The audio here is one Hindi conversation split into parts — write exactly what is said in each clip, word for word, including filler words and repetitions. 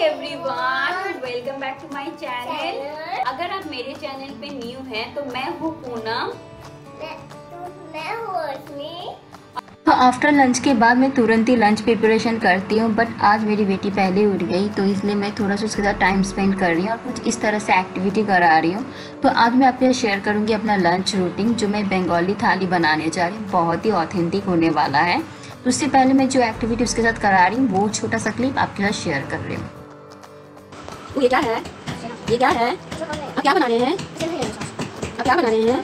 Everyone, welcome back to my channel. अगर आप मेरे चैनल पे न्यू हैं तो मैं हूँ पूनम। मैं हूँ रश्मि। तो आफ्टर लंच के बाद मैं तुरंत ही लंच प्रिपरेशन करती हूँ, बट आज मेरी बेटी पहले उठ गई तो इसलिए मैं थोड़ा सा उसके साथ टाइम स्पेंड कर रही हूँ और कुछ इस तरह से एक्टिविटी करा रही हूँ। तो आज मैं आपके साथ शेयर करूँगी अपना लंच रूटीन, जो मैं बंगाली थाली बनाने जा रही हूँ। बहुत ही ऑथेंटिक होने वाला है। तो उससे पहले मैं जो एक्टिविटी उसके साथ करा रही हूँ वो छोटा सा क्लिप आपके साथ शेयर कर रही हूँ। ये क्या है? ये क्या है? आप क्या बना रहे हैं? आप क्या बना रहे हैं?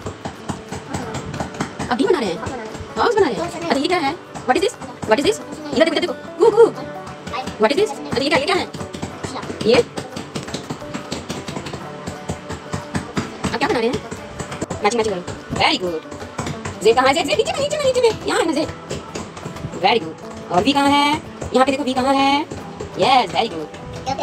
आप डी बना रहे हैं? बॉक्स बना रहे हैं? अरे ये क्या है? What is this? What is this? इधर देखो, इधर देखो। कू कू। What is this? अरे ये क्या? ये क्या है? ये? आप क्या बना रहे हैं? मैचिंग मैचिंग करो। Very good. जेड कहाँ है? जेड जेड नीचे में नीचे में नीचे में। यहाँ है ना जेड। Very good. और वी कहाँ है? यहाँ पे देखो वी कहाँ है? Yes, very good.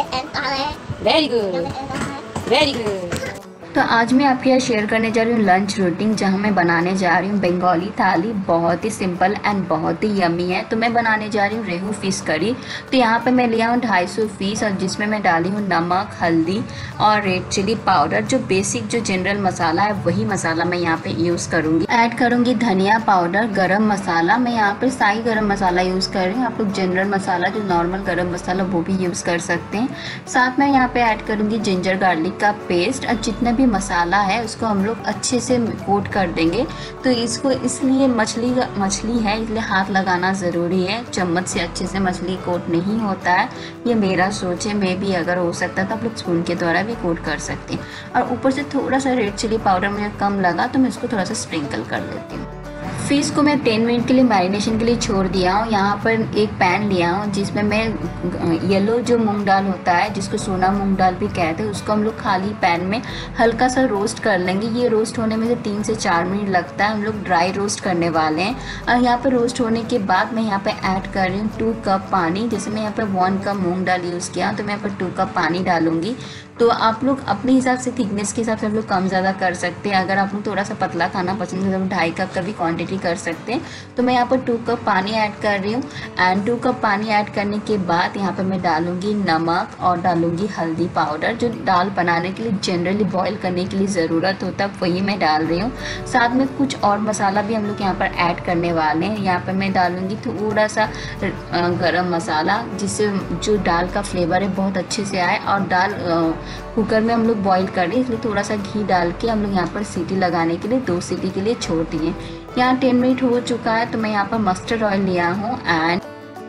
Very good, very good. तो आज मैं आपके साथ शेयर करने जा रही हूँ लंच रूटीन, जहाँ मैं बनाने जा रही हूँ बंगाली थाली। बहुत ही सिंपल एंड बहुत ही यमी है। तो मैं बनाने जा रही हूँ रेहू फिश करी। तो यहाँ पे मैं लिया हूँ ढाई सौ फिश और जिसमें मैं डाली हूँ नमक, हल्दी और रेड चिली पाउडर। जो बेसिक जो जनरल मसाला है वही मसाला मैं यहाँ पे यूज़ करूँगी। ऐड करूँगी धनिया पाउडर, गरम मसाला। मैं यहाँ पे साई गरम मसाला यूज़ कर रही हूँ। आप लोग जनरल मसाला जो नॉर्मल गरम मसाला वो भी यूज़ कर सकते हैं। साथ में यहाँ पे ऐड करूँगी जिंजर गार्लिक का पेस्ट। और जितना भी मसाला है उसको हम लोग अच्छे से कोट कर देंगे। तो इसको इसलिए मछली मछली है इसलिए हाथ लगाना ज़रूरी है। चम्मच से अच्छे से मछली कोट नहीं होता है, ये मेरा सोच है। मे भी अगर हो सकता तो आप लोग स्पून के द्वारा भी कोट कर सकते हैं। और ऊपर से थोड़ा सा रेड चिली पाउडर मुझे कम लगा तो मैं इसको थोड़ा सा स्प्रिंकल कर लेती हूँ। फिश को मैं टेन मिनट के लिए मैरिनेशन के लिए छोड़ दिया हूँ। यहाँ पर एक पैन लिया हूँ जिसमें मैं येलो जो मूंग दाल होता है, जिसको सोना मूंग दाल भी कहते हैं, उसको हम लोग खाली पैन में हल्का सा रोस्ट कर लेंगे। ये रोस्ट होने में से तीन से चार मिनट लगता है। हम लोग ड्राई रोस्ट करने वाले हैं। और यहाँ पर रोस्ट होने के बाद मैं यहाँ पर ऐड कर रही हूँ टू कप पानी। जैसे मैं यहाँ पर वन कप मूँग दाल यूज़ किया तो मैं यहाँ पर टू कप पानी डालूँगी। तो आप लोग अपने हिसाब से थिकनेस के हिसाब से आप लोग कम ज़्यादा कर सकते हैं। अगर आप लोग थोड़ा सा पतला खाना पसंद है तो ढाई कप का भी क्वांटिटी कर सकते हैं। तो मैं यहाँ पर टू कप पानी ऐड कर रही हूँ। एंड टू कप पानी ऐड करने के बाद यहाँ पर मैं डालूँगी नमक और डालूँगी हल्दी पाउडर। जो दाल बनाने के लिए जनरली बॉईल करने के लिए ज़रूरत होता है वही मैं डाल रही हूँ। साथ में कुछ और मसाला भी हम लोग यहाँ पर ऐड करने वाले हैं। यहाँ पर मैं डालूँगी थोड़ा सा गरम मसाला, जिससे जो दाल का फ्लेवर है बहुत अच्छे से आए। और दाल कुकर में हम लोग बॉईल कर रहे हैं इसलिए थोड़ा सा घी डाल के हम लोग यहाँ पर सीटी लगाने के लिए दो सीटी के लिए छोड़ दिए। यहाँ टेन मिनट हो चुका है तो मैं यहाँ पर मस्टर्ड ऑयल लिया हूँ। एंड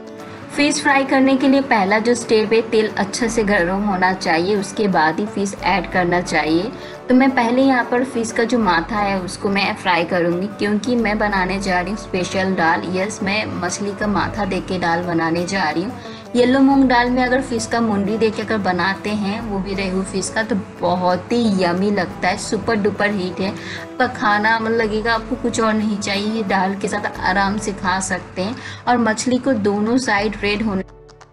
फिश फ्राई करने के लिए पहला जो स्टेप है, तेल अच्छे से गर्म होना चाहिए, उसके बाद ही फिश ऐड करना चाहिए। तो मैं पहले यहाँ पर फिश का जो माथा है उसको मैं फ्राई करूँगी, क्योंकि मैं बनाने जा रही हूँ स्पेशल दाल। यस, मैं मछली का माथा दे के दाल बनाने जा रही हूँ। येलो मूंग दाल में अगर फ़िश का मुंडी दे के अगर बनाते हैं, वो भी रेहू फिश का, तो बहुत ही यमी लगता है। सुपर डुपर हिट है। आपका खाना मतलब लगेगा आपको कुछ और नहीं चाहिए। ये दाल के साथ आराम से खा सकते हैं। और मछली को दोनों साइड रेड होने,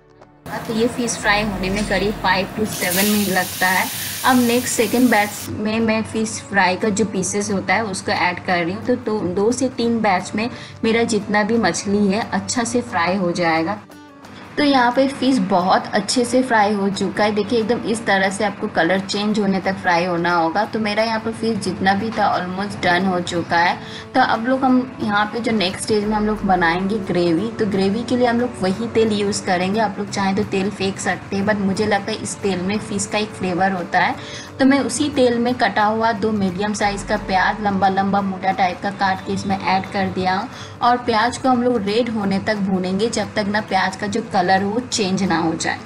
तो ये फ़िश फ्राई होने में करीब फाइव टू सेवन मिनट लगता है। अब नेक्स्ट सेकेंड बैच में मैं फ़िश फ्राई का जो पीसेस होता है उसको ऐड कर रही हूँ। तो दो, दो से तीन बैच में मेरा जितना भी मछली है अच्छा से फ्राई हो जाएगा। तो यहाँ पे फ़िश बहुत अच्छे से फ्राई हो चुका है। देखिए एकदम इस तरह से आपको कलर चेंज होने तक फ्राई होना होगा। तो मेरा यहाँ पर फ़िश जितना भी था ऑलमोस्ट डन हो चुका है। तो अब लोग हम यहाँ पे जो नेक्स्ट स्टेज में हम लोग बनाएंगे ग्रेवी। तो ग्रेवी के लिए हम लोग वही तेल यूज़ करेंगे। आप लोग चाहें तो तेल फेंक सकते हैं, बट मुझे लगता है इस तेल में फ़िश का एक फ्लेवर होता है। तो मैं उसी तेल में कटा हुआ दो मीडियम साइज़ का प्याज लंबा लंबा मोटा टाइप का काट के इसमें ऐड कर दिया हूँ। और प्याज को हम लोग रेड होने तक भूनेंगे, जब तक ना प्याज का जो कलर वो चेंज ना हो जाए।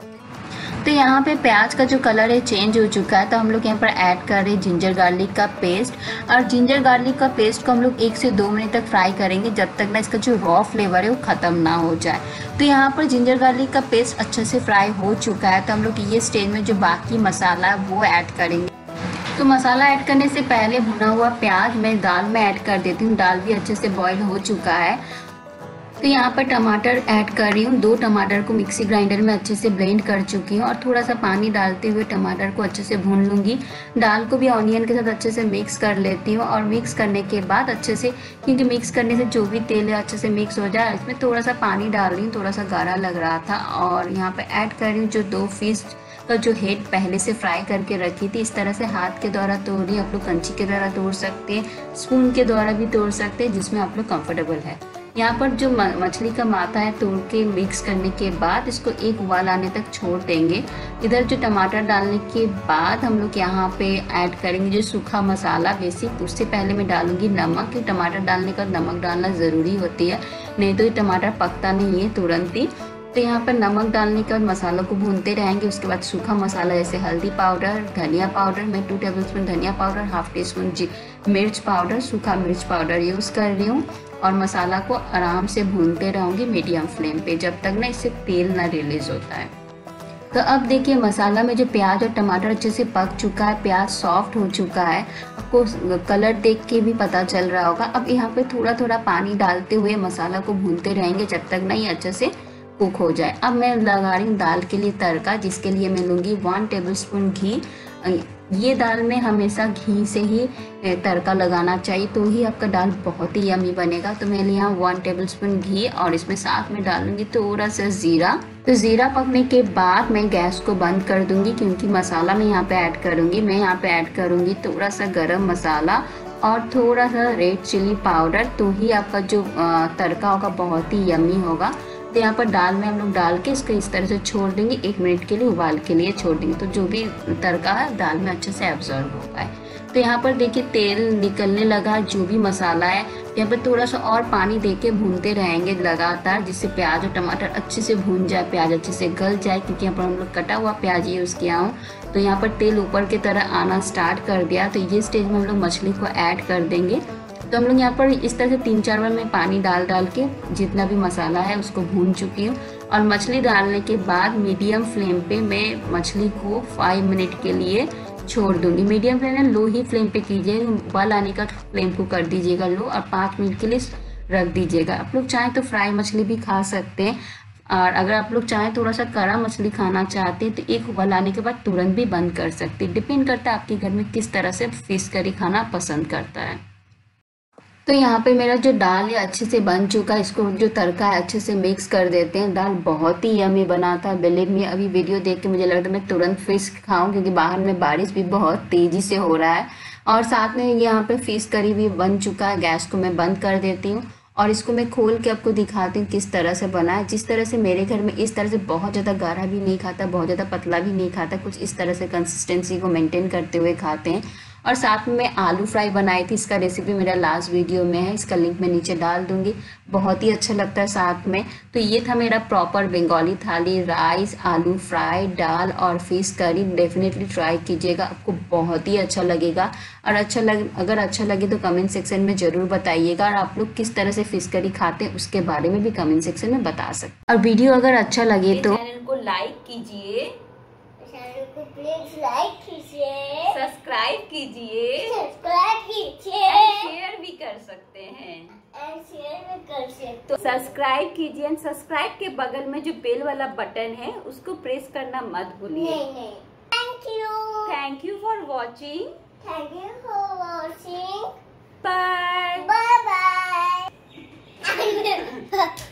तो यहाँ पे प्याज का जो कलर है चेंज हो चुका है। तो हम लोग यहाँ पर ऐड कर रहे हैं जिंजर गार्लिक का पेस्ट। और जिंजर गार्लिक का पेस्ट को हम लोग एक से दो मिनट तक फ्राई करेंगे, जब तक ना इसका जो रॉ फ्लेवर है वो ख़त्म ना हो जाए। तो यहाँ पर जिंजर गार्लिक का पेस्ट अच्छे से फ्राई हो चुका है। तो हम लोग ये स्टेज में जो बाकी मसाला है वो ऐड करेंगे। तो मसाला ऐड करने से पहले भुना हुआ प्याज मैं दाल में ऐड कर देती हूँ। दाल भी अच्छे से बॉईल हो चुका है। तो यहाँ पर टमाटर ऐड कर रही हूँ। दो टमाटर को मिक्सी ग्राइंडर में अच्छे से ब्लेंड कर चुकी हूँ और थोड़ा सा पानी डालते हुए टमाटर को अच्छे से भून लूँगी। दाल को भी ऑनियन के साथ अच्छे से मिक्स कर लेती हूँ और मिक्स करने के बाद अच्छे से, क्योंकि मिक्स करने से जो भी तेल है अच्छे से मिक्स हो जाए, इसमें थोड़ा सा पानी डाल रही हूँ, थोड़ा सा गाढ़ा लग रहा था। और यहाँ पर ऐड कर रही हूँ जो दो फिश का जो हेड पहले से फ्राई करके रखी थी। इस तरह से हाथ के द्वारा तोड़ रही, आप लोग कंची के द्वारा तोड़ सकते हैं, स्पून के द्वारा भी तोड़ सकते हैं, जिसमें आप लोग कंफर्टेबल है। यहाँ पर जो मछली का माथा है तोड़ के मिक्स करने के बाद इसको एक उबाल आने तक छोड़ देंगे। इधर जो टमाटर डालने के बाद हम लोग यहाँ पे ऐड करेंगे जो सूखा मसाला बेसिक। उससे पहले मैं डालूंगी नमक, कि टमाटर डालने का नमक डालना ज़रूरी होती है, नहीं तो ये टमाटर पकता नहीं है तुरंत ही। तो यहाँ पर नमक डालने के बाद मसालों को भूनते रहेंगे। उसके बाद सूखा मसाला जैसे हल्दी पाउडर, धनिया पाउडर, मैं टू टेबलस्पून धनिया पाउडर, हाफ टी स्पून मिर्च पाउडर, सूखा मिर्च पाउडर यूज़ कर रही हूँ। और मसाला को आराम से भूनते रहूँगी मीडियम फ्लेम पे, जब तक ना इससे तेल ना रिलीज होता है। तो अब देखिए मसाला में जो प्याज और टमाटर अच्छे से पक चुका है, प्याज सॉफ्ट हो चुका है, आपको कलर देख के भी पता चल रहा होगा। अब यहाँ पे थोड़ा थोड़ा पानी डालते हुए मसाला को भूनते रहेंगे जब तक ना ये अच्छे से कुक हो जाए। अब मैं लगा रही हूँ दाल के लिए तड़का, जिसके लिए मैं लूँगी वन टेबलस्पून घी। ये दाल में हमेशा घी से ही तड़का लगाना चाहिए, तो ही आपका दाल बहुत ही यमी बनेगा। तो मैं यहाँ वन टेबलस्पून घी और इसमें साथ में डालूंगी थोड़ा सा जीरा। तो जीरा पकने के बाद मैं गैस को बंद कर दूंगी, क्योंकि मसाला मैं यहाँ पे ऐड करूँगी। मैं यहाँ पे ऐड करूँगी थोड़ा सा गरम मसाला और थोड़ा सा रेड चिली पाउडर, तो ही आपका जो तड़का होगा बहुत ही यमी होगा। तो यहाँ पर दाल में हम लोग डाल के इसको इस तरह से छोड़ देंगे, एक मिनट के लिए उबाल के लिए छोड़ देंगे, तो जो भी तड़का है दाल में अच्छे से एब्जॉर्ब हो पाए। तो यहाँ पर देखिए तेल निकलने लगा, जो भी मसाला है। यहाँ पर थोड़ा सा और पानी देके भूनते रहेंगे लगातार, जिससे प्याज और टमाटर अच्छे से भून जाए, प्याज अच्छे से गल जाए, क्योंकि यहाँ पर हम लोग कटा हुआ प्याज यूज़ किया हूँ। तो यहाँ पर तेल ऊपर की तरह आना स्टार्ट कर दिया। तो ये स्टेज में हम लोग मछली को ऐड कर देंगे। तो हम लोग यहाँ पर इस तरह से तीन चार बार मैं पानी डाल डाल के जितना भी मसाला है उसको भून चुकी हूँ। और मछली डालने के बाद मीडियम फ्लेम पे मैं मछली को फाइव मिनट के लिए छोड़ दूंगी। मीडियम फ्लेम में लो ही फ्लेम पे कीजिए, उबाल आने का फ्लेम को कर दीजिएगा लो, और पाँच मिनट के लिए रख दीजिएगा। आप लोग चाहें तो फ्राई मछली भी खा सकते हैं, और अगर आप लोग चाहें थोड़ा सा कड़ा मछली खाना चाहते हैं तो एक उबाल आने के बाद तुरंत भी बंद कर सकते हैं। डिपेंड करता है आपके घर में किस तरह से फिश करी खाना पसंद करता है। तो यहाँ पे मेरा जो दाल है अच्छे से बन चुका है, इसको जो तड़का है अच्छे से मिक्स कर देते हैं। दाल बहुत ही यमी बना था, बिलीव मी। अभी वीडियो देख के मुझे लग रहा है मैं तुरंत फिश खाऊं, क्योंकि बाहर में बारिश भी बहुत तेज़ी से हो रहा है। और साथ में यहाँ पे फिश करी भी बन चुका है। गैस को मैं बंद कर देती हूँ और इसको मैं खोल के आपको दिखाती हूँ किस तरह से बना है। जिस तरह से मेरे घर में इस तरह से बहुत ज़्यादा गाढ़ा भी नहीं खाता, बहुत ज़्यादा पतला भी नहीं खाता, कुछ इस तरह से कंसिस्टेंसी को मेंटेन करते हुए खाते हैं। और साथ में मैं आलू फ्राई बनाई थी, इसका रेसिपी मेरा लास्ट वीडियो में है, इसका लिंक मैं नीचे डाल दूंगी। बहुत ही अच्छा लगता है साथ में। तो ये था मेरा प्रॉपर बंगाली थाली, राइस, आलू फ्राई, दाल और फिश करी। डेफिनेटली ट्राई कीजिएगा, आपको बहुत ही अच्छा लगेगा। और अच्छा लग अगर अच्छा लगे तो कमेंट सेक्शन में ज़रूर बताइएगा, और आप लोग किस तरह से फिश करी खाते हैं उसके बारे में भी कमेंट सेक्शन में बता सकते। और वीडियो अगर अच्छा लगे तो चैनल को लाइक कीजिए, चैनल को प्लीज लाइक कीजिए, सब्सक्राइब कीजिए, सब्सक्राइब कीजिए, शेयर भी कर सकते हैं। एंड शेयर भी कर सकते। तो सब्सक्राइब कीजिए, एंड सब्सक्राइब के बगल में जो बेल वाला बटन है उसको प्रेस करना मत भूलिए। नहीं नहीं thank you thank you for watching. Thank you for watching. Bye bye bye.